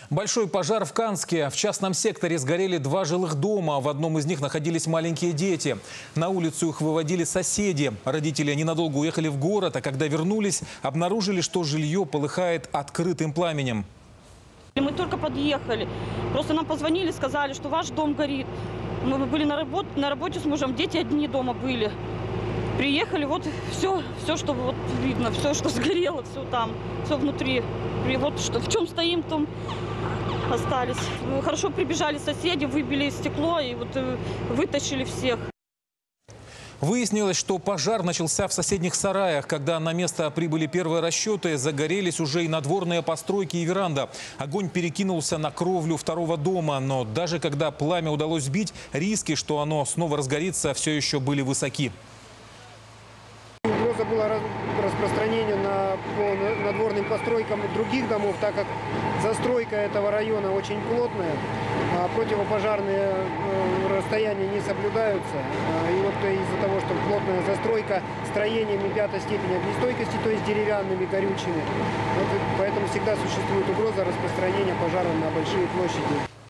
Большой пожар в Канске. В частном секторе сгорели 2 жилых дома. В одном из них находились маленькие дети. На улицу их выводили соседи. Родители ненадолго уехали в город, а когда вернулись, обнаружили, что жилье полыхает открытым пламенем. Мы только подъехали. Просто нам позвонили, сказали, что ваш дом горит. Мы были на работе с мужем, дети одни дома были. Приехали, вот все, что вот видно, все, что сгорело, все там, все внутри. И вот что, в чем стоим, там остались. Хорошо прибежали соседи, выбили стекло и вот вытащили всех. Выяснилось, что пожар начался в соседних сараях. Когда на место прибыли первые расчеты, загорелись уже и надворные постройки и веранда. Огонь перекинулся на кровлю второго дома. Но даже когда пламя удалось сбить, риски, что оно снова разгорится, все еще были высоки. Угроза была распространения по надворным постройкам других домов, так как застройка этого района очень плотная, а противопожарные расстояния не соблюдаются. И вот из-за того, что плотная застройка строениями 5-й степени огнестойкости, то есть деревянными, горючими, вот поэтому всегда существует угроза распространения пожара на большие площади.